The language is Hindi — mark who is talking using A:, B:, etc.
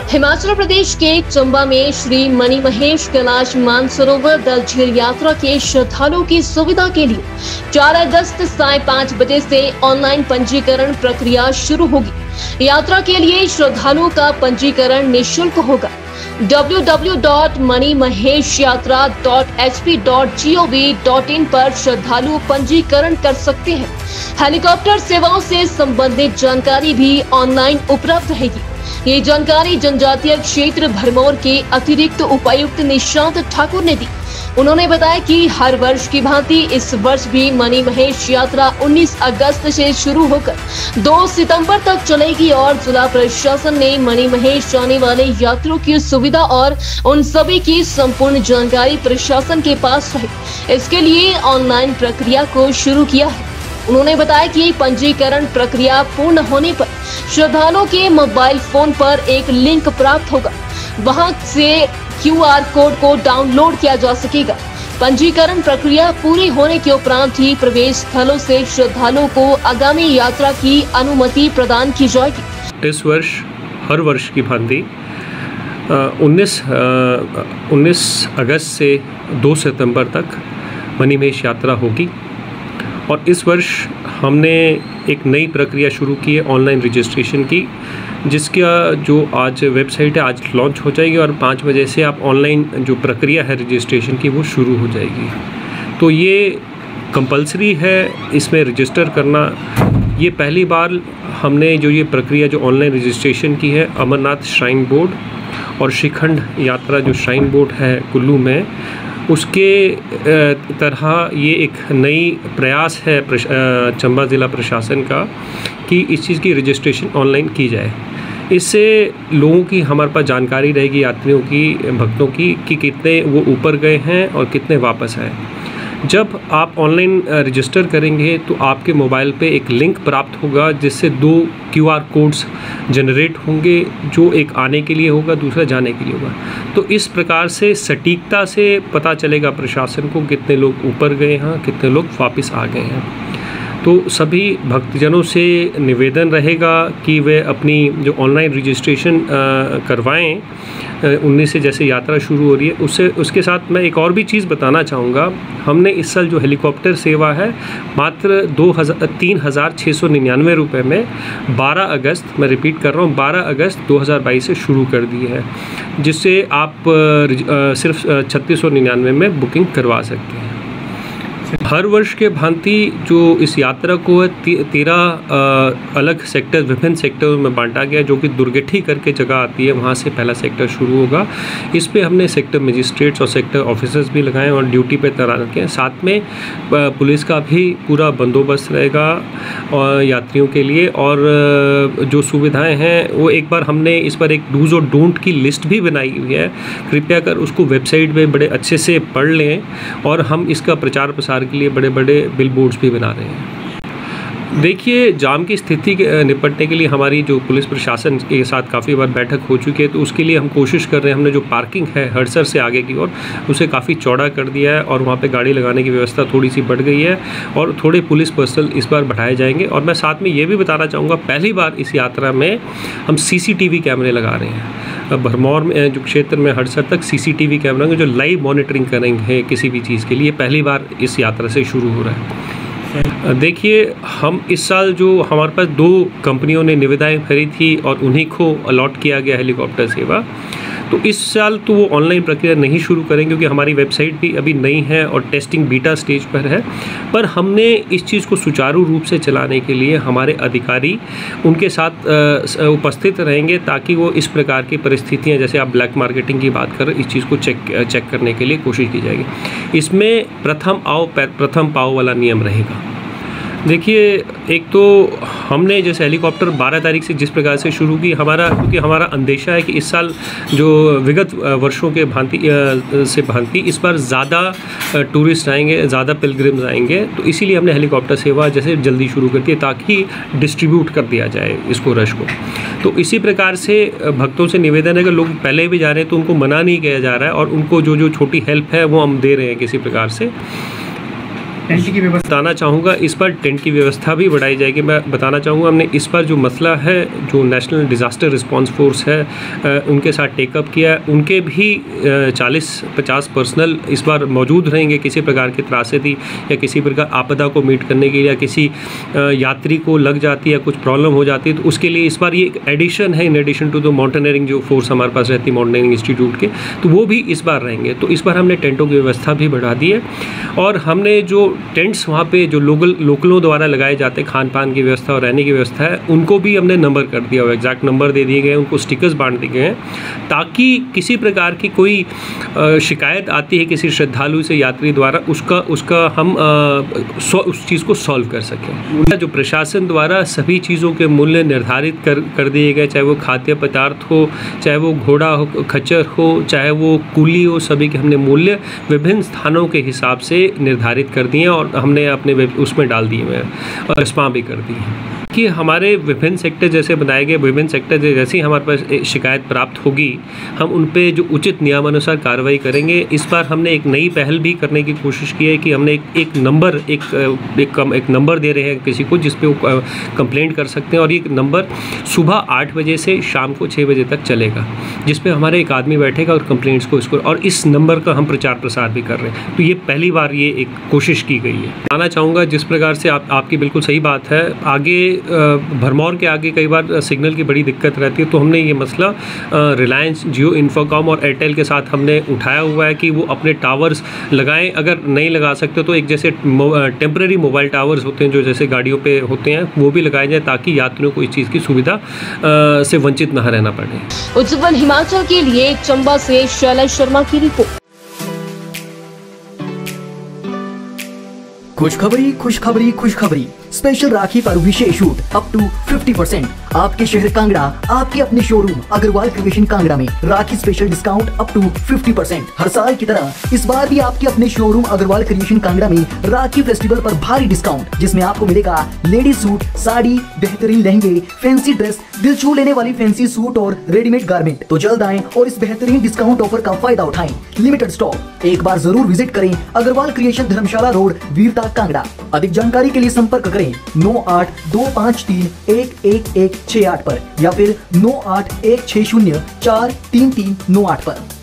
A: हिमाचल प्रदेश के चंबा में श्री मणिमहेश कैलाश मानसरोवर दल झील यात्रा के श्रद्धालुओं की सुविधा के लिए 4 अगस्त साय 5 बजे से ऑनलाइन पंजीकरण प्रक्रिया शुरू होगी। यात्रा के लिए श्रद्धालुओं का पंजीकरण निःशुल्क होगा। www.manimaheshyatra.hp.gov.in पर श्रद्धालु पंजीकरण कर सकते हैं। हेलीकॉप्टर सेवाओं से संबंधित जानकारी भी ऑनलाइन उपलब्ध रहेगी। ये जानकारी जनजातीय क्षेत्र भरमौर के अतिरिक्त उपायुक्त निशांत ठाकुर ने दी। उन्होंने बताया कि हर वर्ष की भांति इस वर्ष भी मणिमहेश यात्रा 19 अगस्त से शुरू होकर 2 सितंबर तक चलेगी और जिला प्रशासन ने मणिमहेश जाने वाले यात्रियों की सुविधा और उन सभी की संपूर्ण जानकारी प्रशासन के पास रहे, इसके लिए ऑनलाइन प्रक्रिया को शुरू किया है। उन्होंने बताया कि पंजीकरण प्रक्रिया पूर्ण होने पर श्रद्धालुओं के मोबाइल फोन पर एक लिंक प्राप्त होगा। वहां से QR कोड को डाउनलोड किया जा सकेगा। पंजीकरण प्रक्रिया पूरी होने के उपरांत ही प्रवेश स्थलों से श्रद्धालुओं को आगामी यात्रा की अनुमति प्रदान की जाएगी।
B: इस वर्ष हर वर्ष की भांति 19 अगस्त से 2 सितंबर तक मणिमहेश यात्रा होगी और इस वर्ष हमने एक नई प्रक्रिया शुरू की है ऑनलाइन रजिस्ट्रेशन की, जिसका जो आज वेबसाइट है आज लॉन्च हो जाएगी और 5 बजे से आप ऑनलाइन जो प्रक्रिया है रजिस्ट्रेशन की वो शुरू हो जाएगी। तो ये कंपलसरी है इसमें रजिस्टर करना। ये पहली बार हमने जो ये प्रक्रिया जो ऑनलाइन रजिस्ट्रेशन की है अमरनाथ श्राइन बोर्ड और श्रीखंड यात्रा जो श्राइन बोर्ड है कुल्लू में, उसके तरह ये एक नई प्रयास है चंबा ज़िला प्रशासन का कि इस चीज़ की रजिस्ट्रेशन ऑनलाइन की जाए। इससे लोगों की हमारे पास जानकारी रहेगी, यात्रियों की, भक्तों की, कि कितने वो ऊपर गए हैं और कितने वापस आए। जब आप ऑनलाइन रजिस्टर करेंगे तो आपके मोबाइल पे एक लिंक प्राप्त होगा जिससे 2 QR कोड्स जनरेट होंगे, जो एक आने के लिए होगा, दूसरा जाने के लिए होगा। तो इस प्रकार से सटीकता से पता चलेगा प्रशासन को कितने लोग ऊपर गए हैं, कितने लोग वापस आ गए हैं। तो सभी भक्तजनों से निवेदन रहेगा कि वे अपनी जो ऑनलाइन रजिस्ट्रेशन करवाएं 19 से जैसे यात्रा शुरू हो रही है उसके साथ मैं एक और भी चीज़ बताना चाहूँगा। हमने इस साल जो हेलीकॉप्टर सेवा है मात्र 3,699 रुपये में 12 अगस्त, मैं रिपीट कर रहा हूँ, 12 अगस्त 2022 से शुरू कर दी है, जिससे आप सिर्फ 3699 में बुकिंग करवा सकते हैं। हर वर्ष के भांति जो इस यात्रा को 13 अलग सेक्टर, विभिन्न सेक्टरों में बांटा गया, जो कि दुर्गेठी करके जगह आती है, वहाँ से पहला सेक्टर शुरू होगा। इस पे हमने सेक्टर मजिस्ट्रेट्स और सेक्टर ऑफिसर्स भी लगाए और ड्यूटी पे तैनात रखे हैं। साथ में पुलिस का भी पूरा बंदोबस्त रहेगा और यात्रियों के लिए, और जो सुविधाएँ हैं वो एक बार हमने इस पर एक डूज और डोंट की लिस्ट भी बनाई हुई है। कृपया कर उसको वेबसाइट पर बड़े अच्छे से पढ़ लें और हम इसका प्रचार प्रसार के लिए बड़े बड़े बिल बोर्ड्स भी बना रहे हैं। देखिए, जाम की स्थिति के निपटने के लिए हमारी जो पुलिस प्रशासन के साथ काफ़ी बार बैठक हो चुकी है, तो उसके लिए हम कोशिश कर रहे हैं। हमने जो पार्किंग है हड़सर से आगे की ओर उसे काफ़ी चौड़ा कर दिया है और वहाँ पे गाड़ी लगाने की व्यवस्था थोड़ी सी बढ़ गई है और थोड़े पुलिस पर्सनल इस बार बढ़ाए जाएंगे। और मैं साथ में ये भी बताना चाहूँगा, पहली बार इस यात्रा में हम CCTV कैमरे लगा रहे हैं। भरमौर में जो क्षेत्र में हड़सर तक CCTV कैमरा जो लाइव मॉनिटरिंग करेंगे किसी भी चीज़ के लिए, पहली बार इस यात्रा से शुरू हो रहा है। देखिए, हम इस साल जो हमारे पास 2 कंपनियों ने निविदाएं भरी थी और उन्हीं को अलॉट किया गया हेलीकॉप्टर सेवा, तो इस साल तो वो ऑनलाइन प्रक्रिया नहीं शुरू करेंगे क्योंकि हमारी वेबसाइट भी अभी नई है और टेस्टिंग बीटा स्टेज पर है। पर हमने इस चीज़ को सुचारू रूप से चलाने के लिए हमारे अधिकारी उनके साथ उपस्थित रहेंगे, ताकि वो इस प्रकार की परिस्थितियाँ, जैसे आप ब्लैक मार्केटिंग की बात कर रहे हैं, इस चीज़ को चेक करने के लिए कोशिश की जाएगी। इसमें प्रथम आओ प्रथम पाओ वाला नियम रहेगा। देखिए, एक तो हमने जैसे हेलीकॉप्टर 12 तारीख से जिस प्रकार से शुरू की, क्योंकि हमारा अंदेशा है कि इस साल जो विगत वर्षों के भांति इस बार ज़्यादा टूरिस्ट आएंगे, ज़्यादा पिलग्रिम्स आएंगे, तो इसीलिए हमने हेलीकॉप्टर सेवा जैसे जल्दी शुरू कर दी ताकि डिस्ट्रीब्यूट कर दिया जाए इसको, रश को। तो इसी प्रकार से भक्तों से निवेदन है कि लोग पहले भी जा रहे हैं तो उनको मना नहीं किया जा रहा है और उनको जो छोटी हेल्प है वो हम दे रहे हैं किसी प्रकार से।
C: टेंट की व्यवस्था
B: बताना चाहूँगा, इस बार टेंट की व्यवस्था भी बढ़ाई जाएगी। मैं बताना चाहूँगा, हमने इस बार जो मसला है, जो नेशनल डिज़ास्टर रिस्पांस फोर्स है उनके साथ टेकअप किया है। उनके भी 40-50 पर्सनल इस बार मौजूद रहेंगे किसी प्रकार की त्रासदी या किसी प्रकार आपदा को मीट करने के लिए, या किसी यात्री को लग जाती है, कुछ प्रॉब्लम हो जाती है, तो उसके लिए इस बार ये एक एडिशन है, in addition to the mountaineering जो फोर्स हमारे पास रहती है माउंटेनियरिंग इंस्टीट्यूट के, तो वो भी इस बार रहेंगे। तो इस बार हमने टेंटों की व्यवस्था भी बढ़ा दी है, और हमने जो टेंट्स वहाँ पे जो लोकलों द्वारा लगाए जाते हैं, खान पान की व्यवस्था और रहने की व्यवस्था है, उनको भी हमने नंबर कर दिया हुआ, एग्जैक्ट नंबर दे दिए गए हैं, उनको स्टिकर्स बांट दिए गए हैं, ताकि किसी प्रकार की कोई शिकायत आती है किसी श्रद्धालु से, यात्री द्वारा, उसका हम उस चीज़ को सॉल्व कर सकें। जो प्रशासन द्वारा सभी चीज़ों के मूल्य निर्धारित कर दिए गए, चाहे वो खाद्य पदार्थ हो, चाहे वो घोड़ा हो, खच्चर हो, चाहे वो कूली हो, सभी के हमने मूल्य विभिन्न स्थानों के हिसाब से निर्धारित कर दिए और हमने अपने उसमें डाल दिए हुए हैं और स्पा भी कर दी है कि हमारे विभिन्न सेक्टर जैसे बनाए गए, विभिन्न सेक्टर जैसे ही हमारे पास शिकायत प्राप्त होगी, हम उन पे जो उचित नियमानुसार कार्रवाई करेंगे। इस बार हमने एक नई पहल भी करने की कोशिश की है कि हमने एक नंबर दे रहे हैं किसी को, जिस पे वो कंप्लेंट कर सकते हैं, और ये नंबर सुबह 8 बजे से शाम को 6 बजे तक चलेगा, जिस पे हमारे एक आदमी बैठेगा और कंप्लेंट्स को इसको, और इस नंबर का हम प्रचार प्रसार भी कर रहे हैं। तो ये पहली बार ये एक कोशिश की गई है। बताना चाहूँगा, जिस प्रकार से आपकी बिल्कुल सही बात है, आगे भरमौर के आगे कई बार सिग्नल की बड़ी दिक्कत रहती है, तो हमने ये मसला रिलायंस, जियो, इन्फोकॉम और एयरटेल के साथ हमने उठाया हुआ है कि वो अपने टावर्स लगाएं। अगर नहीं लगा सकते तो एक जैसे टेम्पररी मोबाइल टावर्स होते हैं जो जैसे गाड़ियों पे होते हैं, वो भी लगाए जाए, ताकि यात्रियों को इस चीज़ की सुविधा से वंचित न रहना पड़े।
A: उज्जवल हिमाचल के लिए चंबा से शैलेश शर्मा की रिपोर्ट।
D: खुशखबरी खुशखबरी खुशखबरी, स्पेशल राखी पर विशेष छूट अप टू 50%। आपके शहर कांगड़ा, आपके अपने शोरूम अग्रवाल क्रिएशन कांगड़ा में Rakhi special discount up to 50%। हर साल की तरह इस बार भी आपके अपने शोरूम अग्रवाल क्रिएशन कांगड़ा में राखी फेस्टिवल पर भारी डिस्काउंट, जिसमें आपको मिलेगा लेडीज सूट, साड़ी, बेहतरीन लहंगे, फैंसी ड्रेस, दिल छू लेने वाली फैंसी सूट और रेडीमेड गारमेंट। तो जल्द आएं और इस बेहतरीन डिस्काउंट ऑफर का फायदा उठाएं। लिमिटेड स्टॉक, एक बार जरूर विजिट करें अग्रवाल क्रिएशन, धर्मशाला रोड, वीरता, कांगड़ा। अधिक जानकारी के लिए संपर्क करें 9825311168 पर या फिर 9816043398 पर।